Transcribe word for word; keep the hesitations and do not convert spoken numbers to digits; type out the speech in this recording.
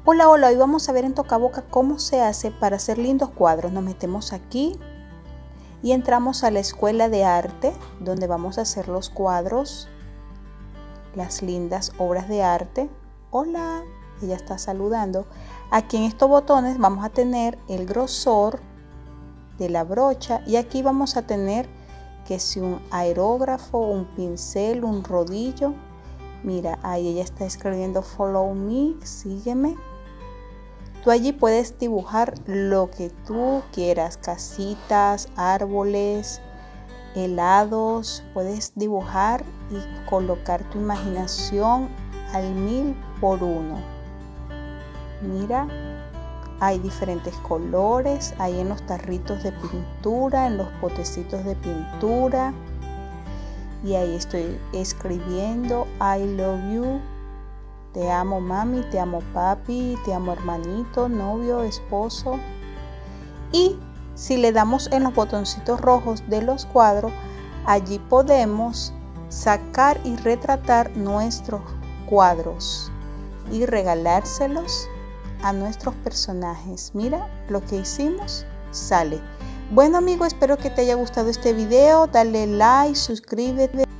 Hola, hola, hoy vamos a ver en Tocaboca cómo se hace para hacer lindos cuadros. Nos metemos aquí y entramos a la escuela de arte donde vamos a hacer los cuadros, las lindas obras de arte. Hola, ella está saludando. Aquí en estos botones vamos a tener el grosor de la brocha y aquí vamos a tener que si un aerógrafo, un pincel, un rodillo. Mira, ahí ella está escribiendo follow me, sígueme. Tú allí puedes dibujar lo que tú quieras, casitas, árboles, helados. Puedes dibujar y colocar tu imaginación al mil por uno. Mira, hay diferentes colores, hay en los tarritos de pintura, en los potecitos de pintura. Y ahí estoy escribiendo I love you. Te amo mami, te amo papi, te amo hermanito, novio, esposo. Y si le damos en los botoncitos rojos de los cuadros, allí podemos sacar y retratar nuestros cuadros y regalárselos a nuestros personajes. Mira lo que hicimos, sale. Bueno amigo, espero que te haya gustado este video. Dale like, suscríbete.